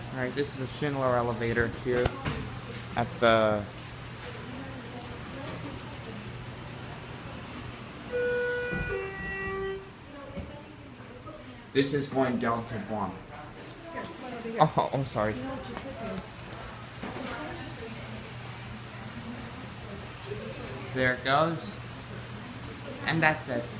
Alright, this is a Schindler Elevator here at the... This is going Delta 1. Oh, I'm sorry. There it goes. And that's it.